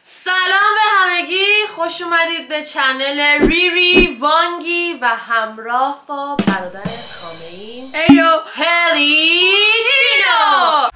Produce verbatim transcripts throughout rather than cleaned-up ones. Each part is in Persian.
سلام به همگی، خوش اومدید به چنل ریری وانگی و همراه با برادر خامه‌ایم ایو هلی چینو.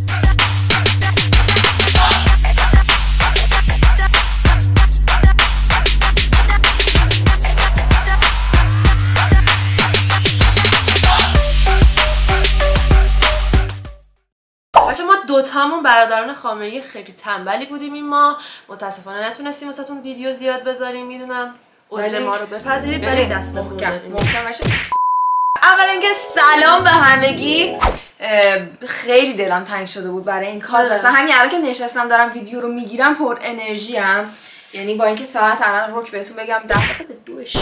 بچه ما دوتامون برادران خامه‌ای خیلی تنبلی بودیم این ماه، متاسفانه نتونستیم واسهتون ویدیو زیاد بذاریم. میدونم عذر ما رو بپذیرید ولی دستمون محکم باشه. اول اینکه سلام به همگی. خیلی دلم تنگ شده بود برای این کار. اصلا همین الان که نشستم دارم ویدیو رو میگیرم پر انرژی ام. یعنی با اینکه ساعت الان روک بهتون بگم ده دقیقه به دو شه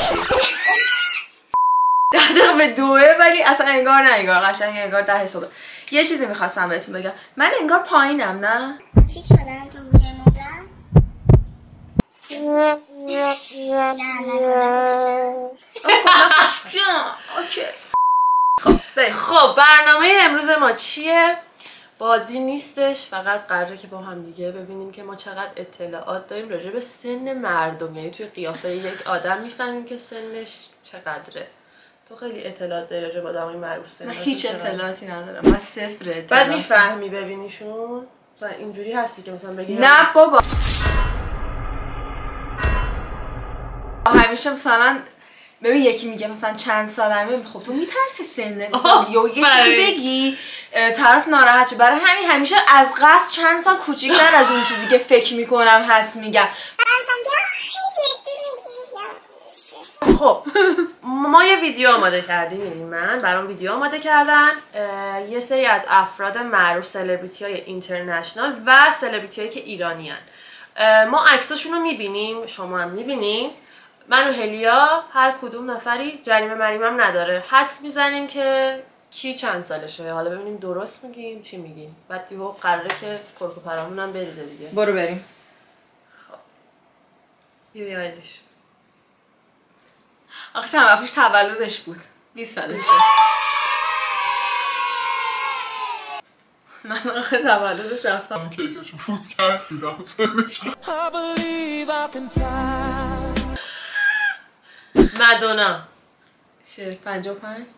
ده دقیقه به دوه، ولی اصلا انگار نه، انگار قشنگ انگار ده صبح. یه چیزی میخواستم بهتون بگم، من انگار پایینم نه؟ چی شدم تو گوشه موندم؟ نه خب برنامه امروز ما چیه؟ بازی نیستش، فقط قراره که با هم دیگه ببینیم که ما چقدر اطلاعات داریم راجع به سن مردم. یعنی توی قیافه یک آدم میفهمیم که سنش چقدره. تو خیلی اطلاعات داری راجع به آدمای معروف سن؟ من هیچ اطلاعاتی ندارم، من صفر اطلاعات. بعد میفهمی ببینیشون؟ مثلا اینجوری هستی که مثلا بگی نه بابا، همیشه مثلا ببین یکی میگه مثلا چند سالمه، خب تو میترسی سنه مثلا یا یه چیزی بگی طرف ناراحت شه. برای همین همیشه از قصد چند سال کوچیک‌تر از اون چیزی که فکر میکنم هست میگم. خب ما یه ویدیو آماده کردیم، یعنی من برام ویدیو آماده کردن یه سری از افراد معروف، سلبریتی های اینترنشنال و سلبریتی هایی که ایرانی هن. ما عکساشون رو میبینیم، شما هم میبینیم. من و هلیا هر کدوم نفری جریمه مریمم نداره، حدس میزنیم که کی چند سالشه، حالا ببینیم درست میگیم چی میگیم. بعد یهو قراره که کرکو پرامون هم بریزه دیگه. برو بریم. خب بیلی آیلیش آخه چند وقت پیش تولدش بود، بیست سالشه. من آخه تولدش رفتم کیکشو فوت کرد دیدم سنش. مدونا شه پنجاه و پنج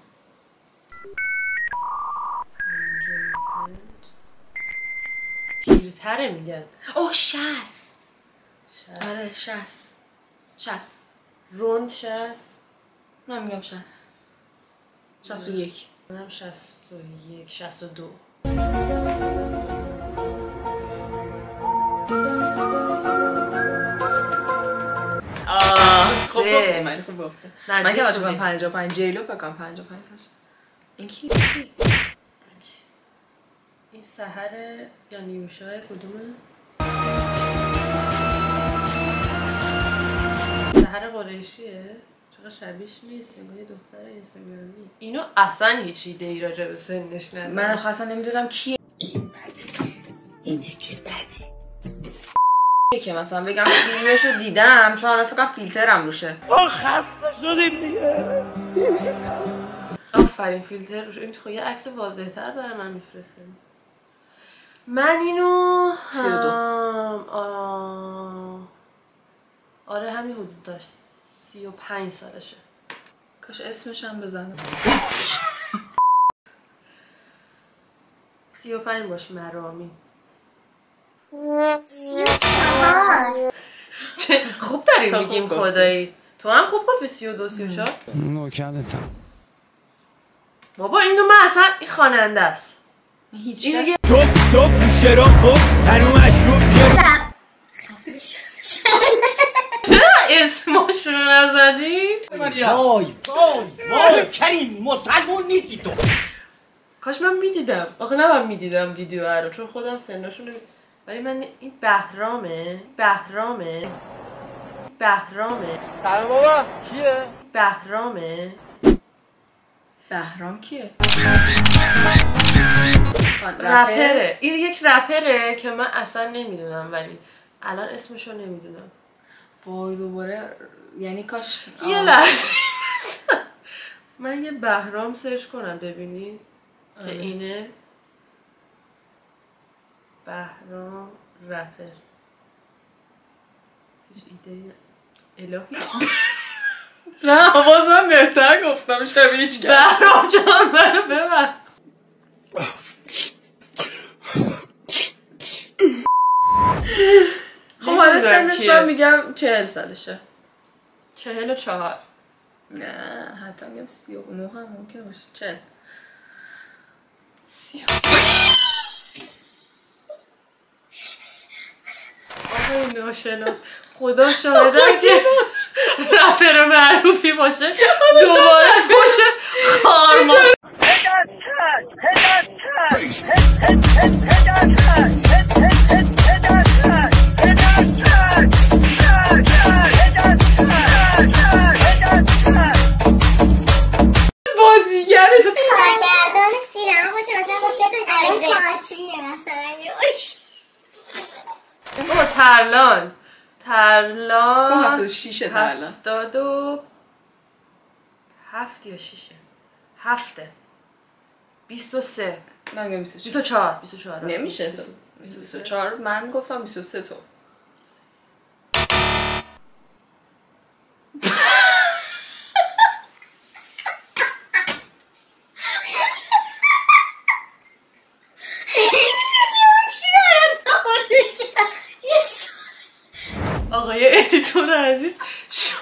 پیرتره میگن. اوه شصت. آره شصت شصت روند شصت. من میگم شصت شصت و یک. منم شصت و یک شصت و دو. آه خوب گفتم، من خوب گفتم. من که بچه کنم پنجاه و پنج جیلو بکنم پنجاه و پنج سالش. این کی؟ این سحره یا نیوشای کدومه؟ سحر قریشیه؟ چقدر شبیش نیست، انگار یه دختر اینستاگرامی. اینو اصلا هیچ ایده ای راجع به سنش ندارم. من اصلا نمیدونم کیه. این بده، اینه که بده. که مثلا بگم فیلمشو دیدم، چون الان فکرم فیلترم روشه. آه خسته شدیم دیگه. آفرین فیلتر روشه. این خب یه عکس واضح تر برای من میفرسته. من اینو سی و دو. آه... آره همین حدود داشت. سی و پنج سالشه. کاش اسمش هم بزنم. سی و پنج باش مرامی. سی و چهار. چه خوب داریم میگیم خدایی. تو هم خوب گفتی سی و دو سی و چهار. نوکرتم. بابا اینو من اصلا این خواننده است. هیچ کس توف توف شراب خوب هنو مشروب گرم. چرا اسمشون رو نزدین؟ وای وای وای کریم مسلمون نیستی تو. کاش من میدیدم. آخه نه من میدیدم ویدیو رو، چون خودم سناشون رو. ولی من این بهرامه بهرامه بهرامه سلام بابا کیه؟ بهرامه بهرام کیه؟ رپره. این یک رپره که من اصلا نمیدونم، ولی الان اسمشو نمیدونم. وای دوباره یعنی کاش یه لحظه من یه بهرام سرچ کنم ببینی که اینه. بهرام رپر. هیچ ایده الهی نه باز من بهتر گفتم شبیه هیچ کس. بهرام جان منو ببر. خب حالا سنش من میگم چهل سالشه. چهل و چهار. نه حتی میگم سی و نه هم ممکن باشه. چهل سی آقای ناشناس خدا شاهده که رپر معروفی باشه دوباره باشه خارما. بازیگر کارگردان سینما باشه مثلا با سه تا جایزه تعطیله مثلا یوش بابا ترلان ترلان هفتاد و شیشه ترلان. هفتاد و هفت یا شیشه هفته بیست و سه من میگم بیست و بیست و چهار بیست و چهار نمیشه تو بیست و چهار من گفتم بیست و سه تو آقای ادیتور عزیز شما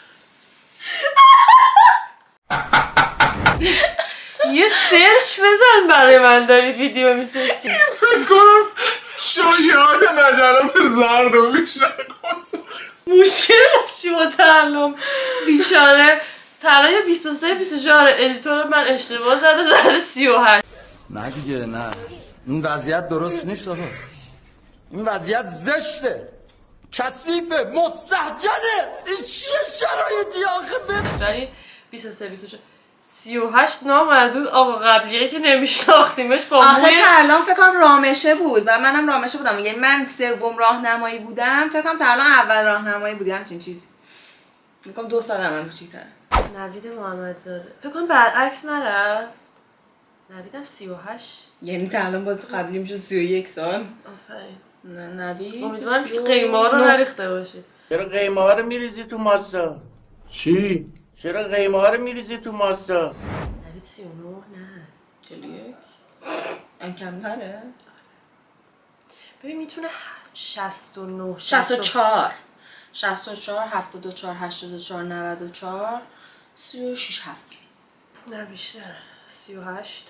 یه سرچ بزن برای من داری ویدیو میفرستی. بکنم شایعات مجلات زرد و بیشتر کنم مشکل داشتی با ترلم بیچاره. ترلم یا بیست و سه بیست و چهار ادیتور من اشتباه زده زده سی و هشت. نه دیگه نه این وضعیت درست نیست آقا. این وضعیت زشته کثیفه مستهجنه. این چه شرایطی آخه به ولی بیست و سه بیست و چهار سی و هشت نامردود آقا قبلیه که نمیشناختیمش با آخه موی ترلان فکر کنم رامشه بود و منم رامشه بودم. یعنی من سوم راهنمایی بودم فکر کنم ترلان اول راهنمایی بود همچین چیزی. فکر کنم دو سال من کوچیک‌تره. نوید محمدزاده فکر کنم برعکس نرفت. نویدم سی و هشت. یعنی ترلان باز قبلی میشه سی و یک سال. آفرین. نه نوید امیدوارم که قیمه ها رو نریخته باشی. چرا قیمه ها رو میریزی تو ماستا؟ چی؟ چرا قیمه ها رو میریزی تو ماستا؟ نوید سی و نه نه چهل و یک این کمتره؟ ببین میتونه شصت و نه شصت و چهار شصت و چهار هفتاد و چهار هشتاد و چهار نود و چهار سی و شش هفت نه بیشتر سی و هشت.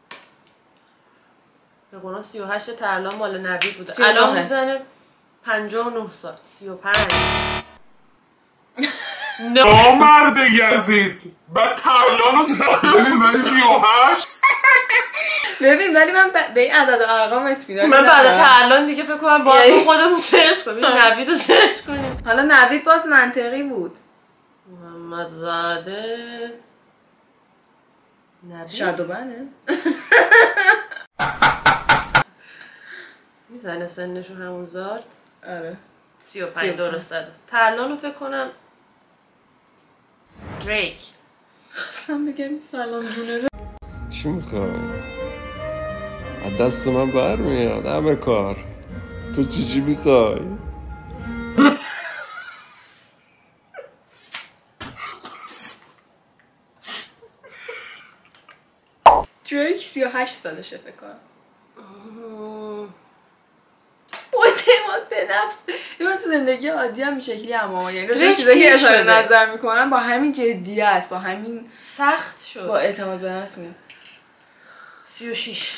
به قرآن سی و هشت ترلان مال نوید بوده. سی و نه. الان میزنه پنجاه و نه سال. سی و پنج. نامرد یزید بعد ترلان رو زدنی من سی و هشت. ببین ولی من ب- به این عدد و ارقام اطمینان من بعد ندارم. ترلان دیگه فکر کنم باید یعنی- خودمون سرچ کنیم نوید رو سرچ کنیم. حالا نوید باز منطقی بود. محمدزاده نوید شادوبنه میزنه سنشو همون زارد. آره سی و سی و پنج پنج. درست زده. ترلان رو فکر کنم دریک. خواستم بگم سلام جونه. چی میخوای؟ از دست من برمیاد همه کار. تو چی چی میخوای؟ دریک سی و هشت سالشه فکر کنم. اعتماد به نفس من تو زندگی عادی هم این شکلی اما یعنی راجع به دریک چیزایی که پیر اظهار شده. نظر میکنم با همین جدیت با همین سخت شد. با اعتماد به نفس میگم سی و شیش.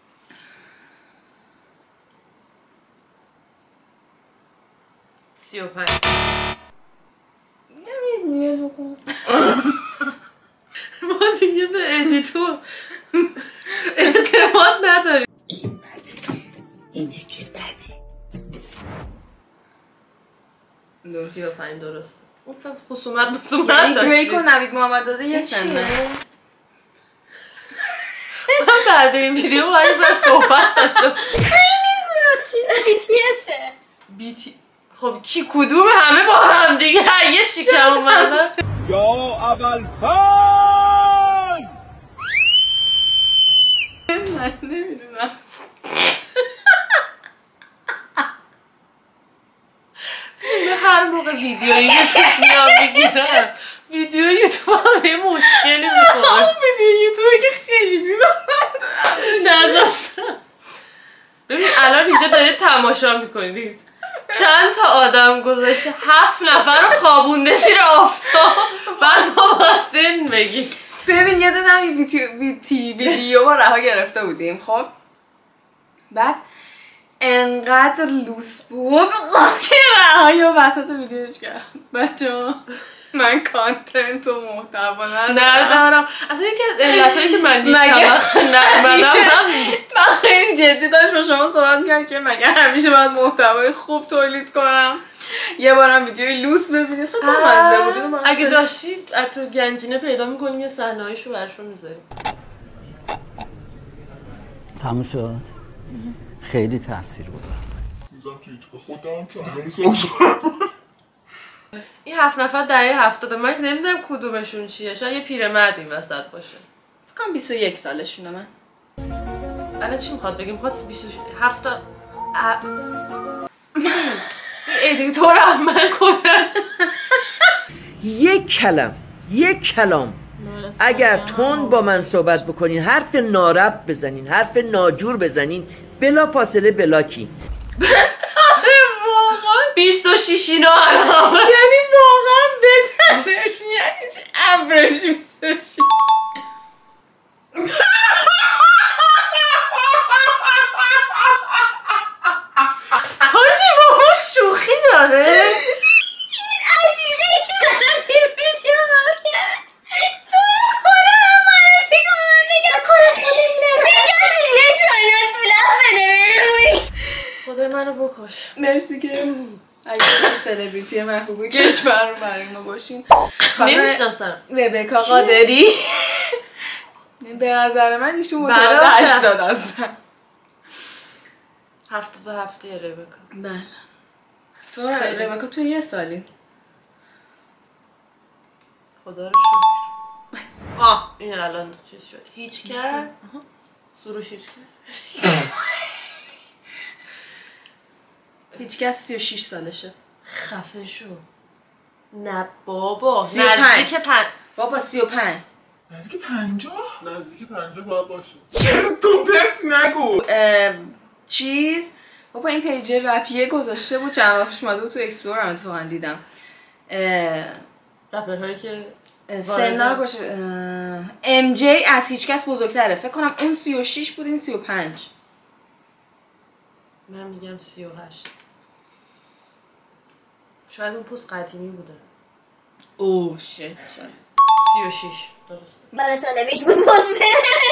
سی و پنج. نمیدونی بکن ما دیگه به ادیتور اعتماد نداریم. این بده اینه که بده سی و پنج درسته. اون فهم خصومت خصومت یعنی داشتی. دریک و نوید محمدزاده یه سنه. من بعد این ویدیو باید از صحبت داشتم. بیتیسه بی تی خب کی کدوم همه با هم دیگه یه شکم اومدن. یا اول فای من نمیدونم هر هر موقع ویدیویی یوتیوب میام میگیرم ویدیو یوتیوب هم یه مشکلی میخوره. ویدیو یوتیوب که خیلی بیمار نذاشتم. ببین الان اینجا دارید تماشا میکنید چند تا آدم گذاشته هفت نفر رو خوابونده زیر آفتاب بعد ما باستین بگید. ببین یه دونه هم ویدیو ویدیو ویدیو ما رها گرفته بودیم. خب بعد انقدر لوس بود که رهایی و وسط ویدیوش کرد. بچه ها من کانتنت و محتوا ندارم. اصلا یکی از علتایی که من یک وقت نمدم من خیلی جدی داشت با شما صحبت کردم که مگه همیشه باید محتوای خوب تولید کنم یه بارم ویدیوی لوس ببینید. خیلی مزه بود. اگه داشتید از تو گنجینه پیدا میکنیم یه صحنه‌ایشو براشون میذاریم. تموم شد. خیلی تاثیر گذاشت. میذارم تو یوتیوب خودم چنل این هفت نفر دهه هفتاد من نمیدونم کدومشون چیه. شاید یه پیرمرد این وسط باشه. فکر کنم بیست و یک سالشونه. من الان چی میخواد بگیم؟ میخواد بیست و هفت تا این ادیتور هم من کدن. یک کلم یک کلام اگر تون با من صحبت بکنین، حرف نارب بزنین، حرف ناجور بزنین، بلا فاصله بلاکی. واقعا بیست و شیش اینا الان یعنی واقعا بزنش یعنی چه امرش بیست و شیش. هاجی بابا شوخی داره. این عدیقه که دارم این ویدیو باز کرد تو رو خدا من معرفی کن. من بگم کنه خودم بگم یه چاینا دولم بده. خدای منو بکش. مرسی که اگه سلبریتی محبوب کشور رو برای ما باشین. نمیشناسم. ربکا قادری به نظر من ایشون متولد هشتاد هستن. هفتاد و هفته ربکا. بله. تو ربکا تو یه سالی. خدا رو شکر. آه این الان چیز شد. هیچ کرد. سروش هیچ کس. هیچ کس سی و شیش سالشه. خفه شو. نه بابا. سی و پنج. نزدیک پنج. بابا سی و پنج. نزدیک پنجاه؟ نزدیک پنجاه باید باشه. چرا تو پرت نگو. چیز بابا این پیج رپیه گذاشته بود چند وقت پیش اومده بود تو اکسپلور هم اتفاقا دیدم. رپرهایی که سنا رو باشه ام جی از هیچ کس بزرگتره. فکر کنم اون سی و شیش بود این سی و پنج. من میگم سی و هشت. شاید اون پست قدیمی بوده. اوه شت شاید سی و شیش درسته. بله ساله بیش بود بازه.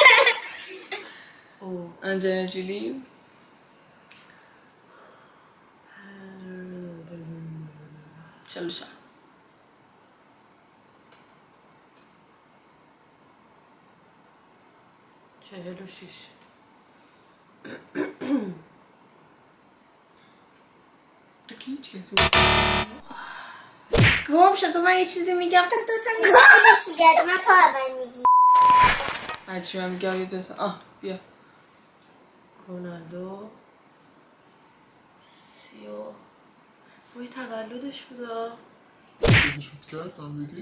اوه انجلینا جولی چلو و چهار. چهل و شیش. تو کی هیچ کس گم شد. تو من یه چیزی میگم تو دوتا میگم پیش میگرد من تو اول میگی. هرچی من میگم یه دوست. آه بیا رونالدو سی و وای تولدش بودا. شد کردم دیدی؟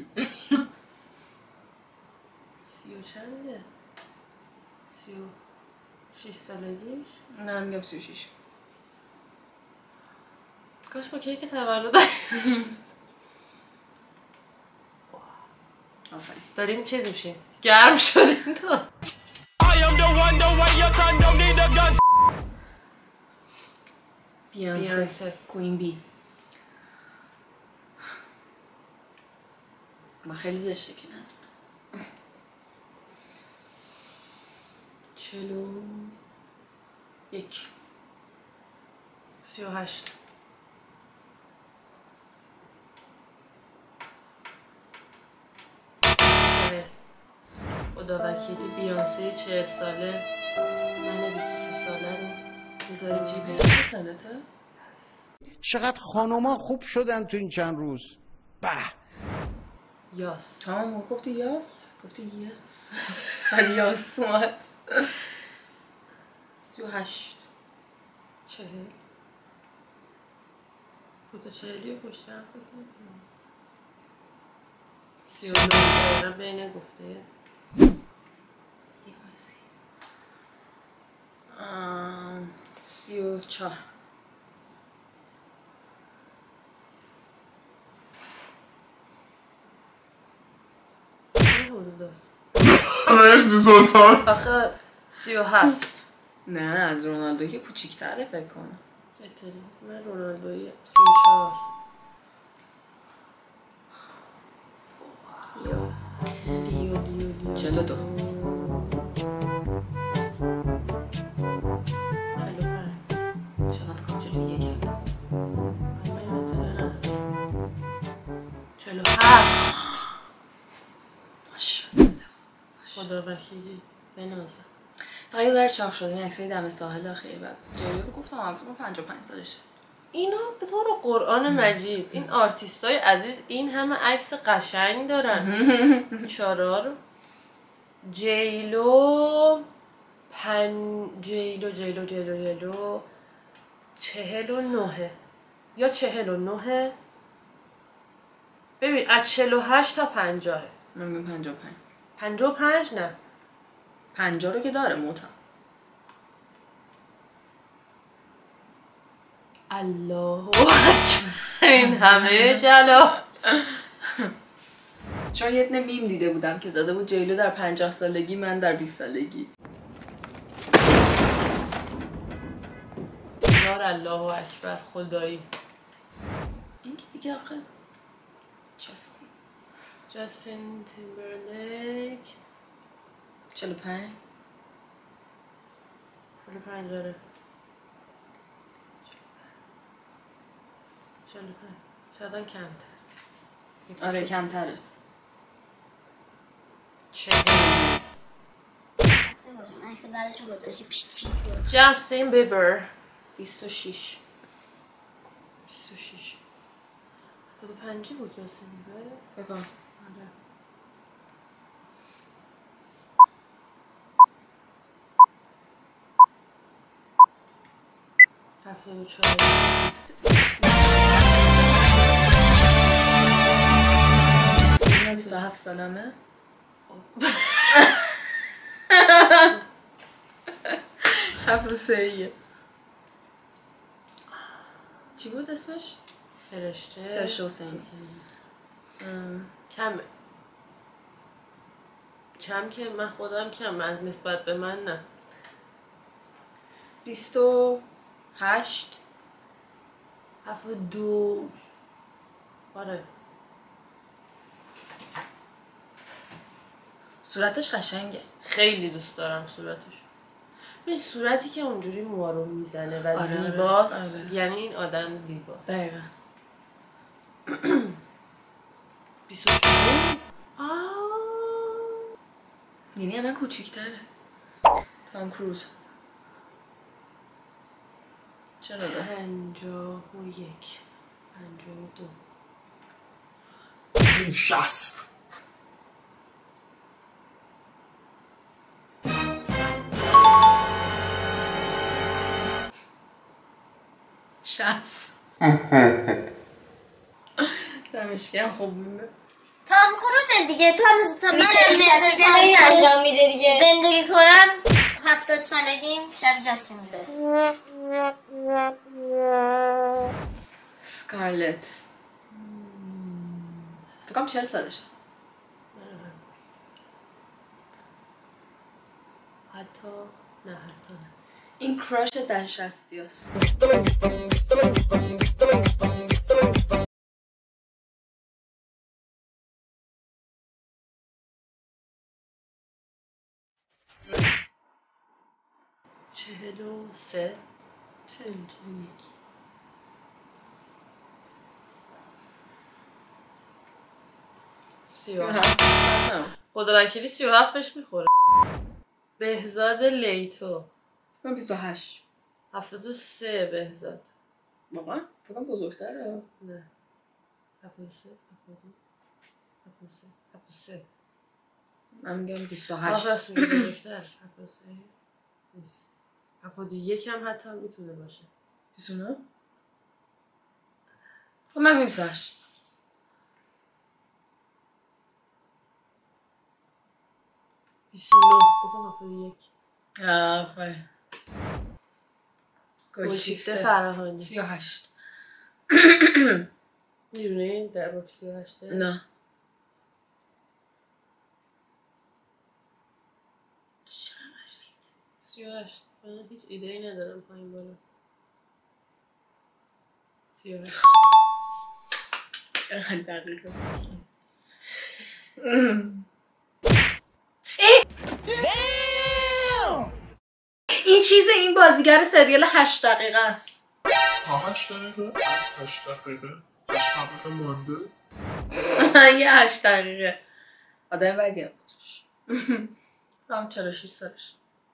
سی و چنده؟ سی و شیش سالگیش؟ نه میگم سی و شیش. کاش با کیک تولد داریم چیز میشیم گرم شدیم. تا بیانسه کوین بی. من خیلی زشته که ندارم. چلو یک. سی و هشت. خدا وکیلی بیانسه چهل ساله من بیست و سه ساله رو میذاری جیبه. بیست و سه سالته؟ چقدر خانوما خوب شدن تو این چند روز. به یاس. تو هم گفتی یاس؟ گفتی یاس. ولی یاس اومد. سی و هشت. چهل. پوتا چهلی و پشتم فکر میکنم سی و نه دقیقا بین گفته سی و چهار این حدود است مرسی سلطان. آخه سی و هفت نه از رونالدو که کوچیک‌تره فکر کنم. چطوری؟ من رونالدوی سی و چهار لیو لیو لیو چهل و دو چهل و پنج چقدر کم جلوی یک چهل و هفت ماشاءالله. خدا وکیلی بنازم. فقط یه ذره چاق شده این عکسای دم ساحل خیلی بد. جلوی رو گفتم البته پنجاه و پنج سالشه. اینا به طور قرآن مجید این آرتیستای عزیز این همه عکس قشنگ دارن. چارا رو جیلو پن جیلو جیلو جیلو جیلو چهل و نهه یا چهل و نهه. ببین از چهل و هشت تا پنجاهه. من میگم پنجاه و پنج. پنجاه و پنج نه پنجاه رو که داره موتا. الله اکبر این همه جلال. چون یه دونه میم دیده بودم که زده بود جیلو در پنجاه سالگی من در بیست سالگی. یار الله اکبر خدایی. این که دیگه آخه جاستین جاستین تیمبرلیک چهل و پنج چهل و پنج داره. چهل و پنج شاید هم کمتر. آره کمتره. چهل عکس بعدش رو گذاشتی پیش چی جاستین بیبر بیست و شش بیست و شش هفتاد و پنجی بود جاستین بیبر بگم آره. هفتاد و چهار من بیست و هفت سالمه. هفتاد و سه ایه. چی بود اسمش؟ فرشته فرشته حسینی. کمه کم که من خودم کم من نسبت به من نه. بیست و هشت هفتاد و دو آره. صورتش قشنگه. خیلی دوست دارم صورتش. این صورتی که اونجوری موها رو میزنه و آره، زیباست. آره، آره. یعنی این آدم زیبا. دقیقا. بیست و چهار یعنی من کوچیک‌تره. تام کروز. چرا ده؟ پنجاه و یک پنجاه و دو شست شست. دمشکم خوب بوده. تام کروز دیگه. تو هم تا من میشه مثل انجام میده دیگه. زندگی کنم هفتاد سالگیم شب جاستین بیبر. سکارلت فکرم چهل سالشه. حتی نه حتی نه. این کراش ده شستی هست. چهل و سه چهل و یک سی و هفت خدا وکیلی سی و هفتش میخوره. بهزاد لیتو من بیست و هشت هفتاد و سه بهزاد واقعا؟ فکرم بزرگتره. نه هفتاد و سه هفتاد و دو هفتاد و سه هفتاد و سه من میگم بیست و آه هشت. راست میگه بزرگتر. هفتاد و سه نیست. هفتاد و یک هم حتی میتونه باشه. بیست و نه خب من میمیساش بیست و نه گفتم هفتاد و یک. آفرین. گلشیفته فراهانی. سی و هشت. میدونی در باک سی و هشته؟ نه. سی و هشت. من هیچ ایده ای ندارم پایین بالا. سی و هشت. دقیقه. این چیز این بازیگر سریال هشت دقیقه است. تا هشت دقیقه؟ از هشت دقیقه؟ هشت دقیقه مانده؟ یه هشت دقیقه. آدم بدی هم بودش. هم چهل و شش سالش.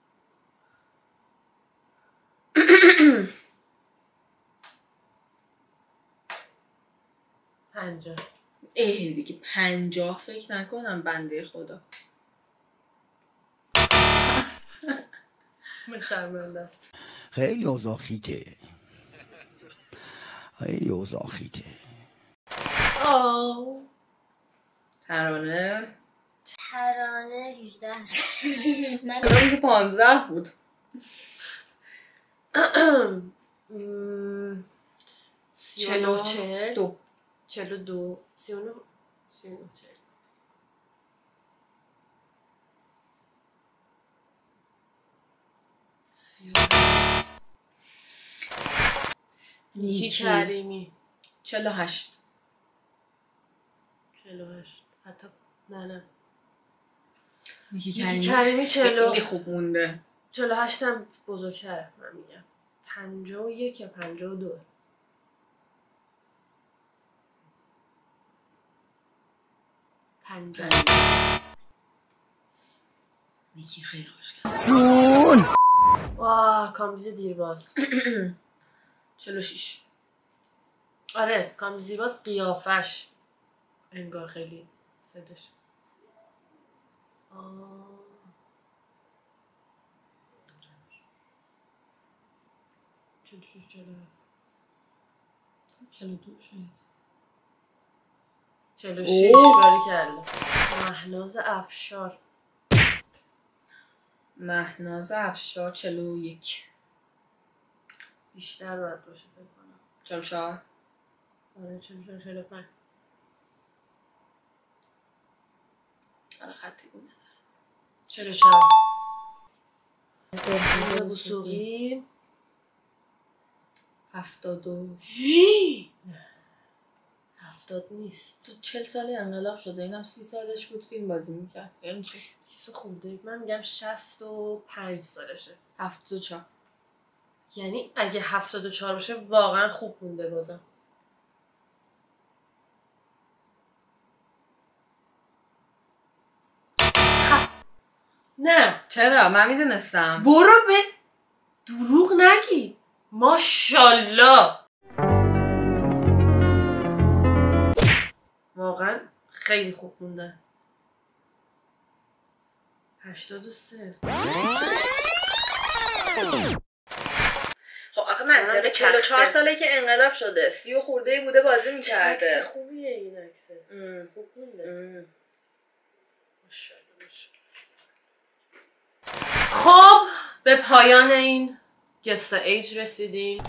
پنجاه. اه دیگه پنجاه فکر نکنم بنده خدا. من شرمنده. خیلی اوضاع خیته خیلی اوضاع خیته. آه. ترانه ترانه هجده من ترانه که پانزده بود. چهل و چهل دو چهل و دو سی و نه سی و نه چهل نیکی کریمی چهل و هشت چهل و هشت حتی نه نه نیکی نیکی کریمی چهل خیلی خوب مونده. چهل و هشت هم بزرگتره من میگم پنجاه و یک یا پنجاه و دو پنجاه نیکی خیلی خوش کرد. جون واه کامبیز دیرباز چهل و شش. آره کامبیز دیرباز قیافش انگار خیلی سدش آه چهل و شش چهل و هفت چهل و دو شد. چهل و شش باری کرده. مهناز افشار مهناز افشار چهل و یک. بیشتر باید باشه فکر کنم. چهل و چهار. آره چهل و چهار چهل و پنج. آره خطی بود. چهل و چهار. بهروز وثوقی هفتاد و هفتاد نیست. تو چهل ساله انقلاب شده اینم سی سالش بود فیلم بازی میکرد. یعنی چی؟ بیست خورده من میگم شصت و پنج سالشه. هفتاد و چهار. یعنی اگه هفتاد و چهار باشه واقعا خوب مونده بازم. نه چرا؟ من میدونستم. برو به دروغ نگی. ماشالله واقعا خیلی خوب مونده. هشتاد و سه. خب آخه منطقه چهل و چهار ساله که انقلاب شده سی و خورده بوده بازی میکرده. عکس خوبیه این عکسه. خوب مونده. ماشالله ماشالله. خب به پایان این گست ایج رسیدیم.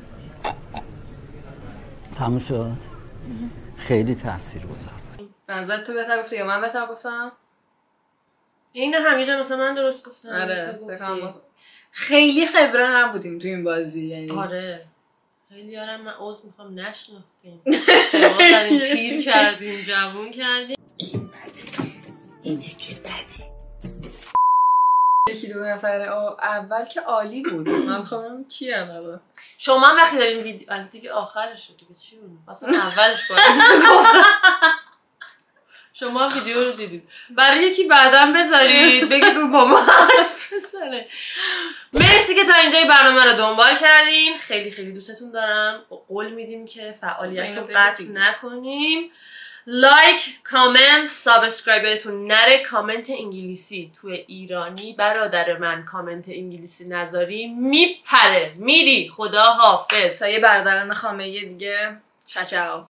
تموم شد. خیلی تاثیرگذار بود. به نظر تو بهتر گفتی یا من بهتر گفتم؟ این همیشه مثلا من درست گفتم. آره بکنم خیلی خبره نبودیم تو این بازی یعنی. آره خیلی آرم من عوض میخوام نشناختیم اشتباه کردیم پیر کردیم جوون کردیم. این بدی اینه که بدی. یکی دو نفر اول که عالی بود. من میخوام کی اول شما وقتی دارین ویدیو دیگه آخرش رو دیگه چی بود اصلا اولش باید گفتم شما ویدیو رو دیدید برای یکی بعدم بذارید بگید رو با ما هست بذاره. مرسی که تا اینجای برنامه رو دنبال کردین. خیلی خیلی دوستتون دارم. قول میدیم که فعالیت رو قطع نکنیم. لایک، کامنت، سابسکرایبتون نره. کامنت انگلیسی توی ایرانی برادر من کامنت انگلیسی نذاری میپره میری. خدا حافظ. تا یه برادران خامه دیگه چاو چاو.